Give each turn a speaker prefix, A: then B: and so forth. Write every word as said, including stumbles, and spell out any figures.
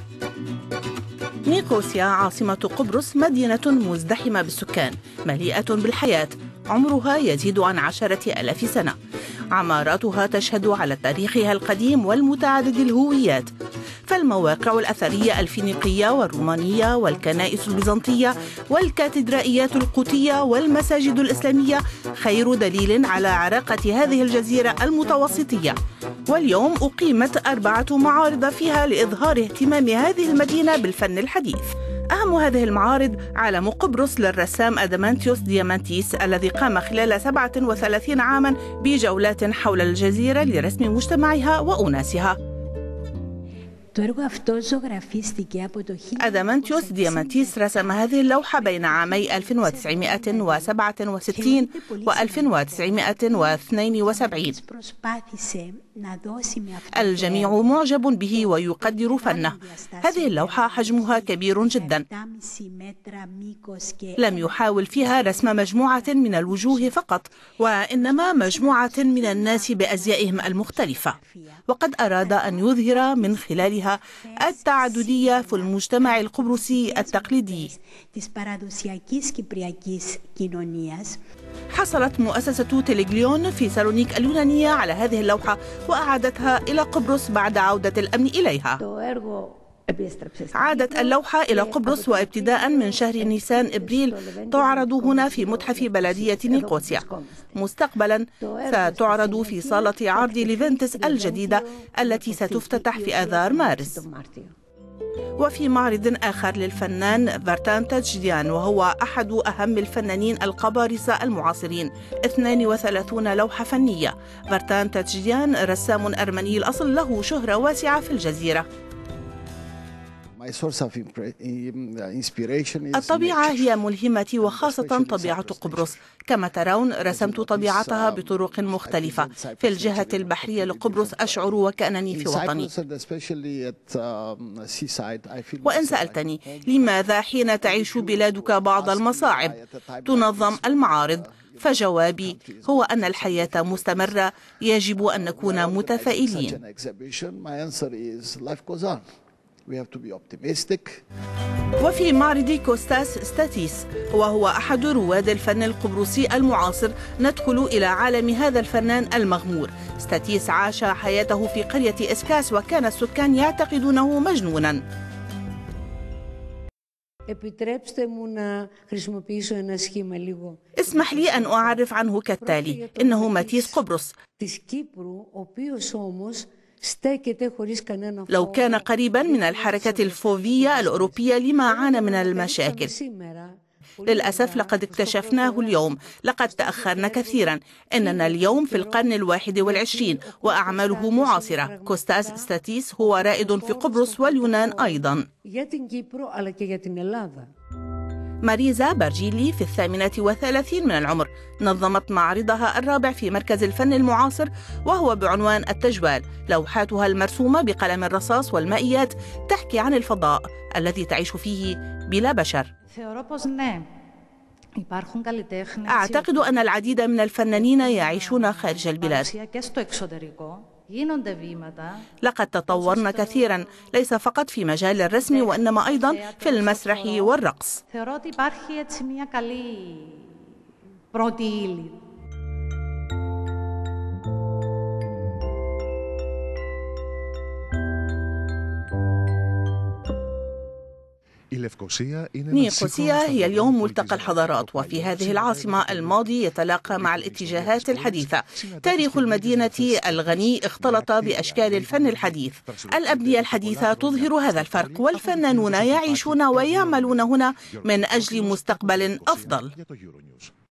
A: نيقوسيا عاصمة قبرص مدينة مزدحمة بالسكان مليئة بالحياة، عمرها يزيد عن عشرة ألاف سنة. عماراتها تشهد على تاريخها القديم والمتعدد الهويات، فالمواقع الأثرية الفينيقية والرومانية والكنائس البيزنطية والكاتدرائيات القبطية والمساجد الإسلامية خير دليل على عراقة هذه الجزيرة المتوسطية. واليوم أقيمت أربعة معارض فيها لإظهار اهتمام هذه المدينة بالفن الحديث. أهم هذه المعارض عالم قبرص للرسام أدامانتيوس ديامانتيس، الذي قام خلال سبعة وثلاثين عاما بجولات حول الجزيرة لرسم مجتمعها وأناسها. أدامانتيوس ديامانتيس رسم هذه اللوحة بين عامي ألف وتسعمائة وسبعة وستين و ألف وتسعمائة واثنين وسبعين. الجميع معجب به ويقدر فنه. هذه اللوحة حجمها كبير جدا، لم يحاول فيها رسم مجموعة من الوجوه فقط، وإنما مجموعة من الناس بأزيائهم المختلفة، وقد أراد أن يظهر من خلالها التعددية في المجتمع القبرصي التقليدي. حصلت مؤسسة تيليجليون في سالونيك اليونانية على هذه اللوحة وأعادتها إلى قبرص بعد عودة الأمن إليها. عادت اللوحة إلى قبرص، وابتداء من شهر نيسان إبريل تعرض هنا في متحف بلدية نيقوسيا. مستقبلا ستعرض في صالة عرض ليفنتس الجديدة التي ستفتتح في آذار مارس. وفي معرض آخر للفنان فارتان تاتشديان، وهو أحد أهم الفنانين القبارصة المعاصرين، اثنين وثلاثين لوحة فنية. فارتان تاتشديان رسام أرمني الأصل له شهرة واسعة في الجزيرة. الطبيعة هي ملهمتي، وخاصة طبيعة قبرص. كما ترون رسمت طبيعتها بطرق مختلفة. في الجهة البحرية لقبرص أشعر وكأنني في وطني. وإن سألتني لماذا حين تعيش بلادك بعض المصاعب تنظم المعارض، فجوابي هو أن الحياة مستمرة، يجب أن نكون متفائلين. وفي معرض كوستاس ستاتيس، وهو أحد رواد الفن القبرصي المعاصر، ندخل إلى عالم هذا الفنان المغمور. ستاتيس عاش حياته في قرية إسكاس، وكان السكان يعتقدونه مجنونا. اسمح لي أن أعرف عنه كالتالي: إنه ماتيس قبرص. لو كان قريبا من الحركة الفوفية الأوروبية لما عانى من المشاكل. للأسف لقد اكتشفناه اليوم، لقد تأخرنا كثيرا. إننا اليوم في القرن الواحد والعشرين وأعماله معاصرة. كوستاس ستاتيس هو رائد في قبرص واليونان أيضا. ماريزا برجيلي في الثامنة والثلاثين من العمر نظمت معرضها الرابع في مركز الفن المعاصر، وهو بعنوان التجوال. لوحاتها المرسومة بقلم الرصاص والمائيات تحكي عن الفضاء الذي تعيش فيه بلا بشر. أعتقد أن العديد من الفنانين يعيشون خارج البلاد. لقد تطورنا كثيرا، ليس فقط في مجال الرسم وإنما أيضا في المسرح والرقص. نيقوسيا هي اليوم ملتقى الحضارات، وفي هذه العاصمة الماضي يتلاقى مع الاتجاهات الحديثة. تاريخ المدينة الغني اختلط بأشكال الفن الحديث. الأبنية الحديثة تظهر هذا الفرق، والفنانون يعيشون ويعملون هنا من أجل مستقبل أفضل.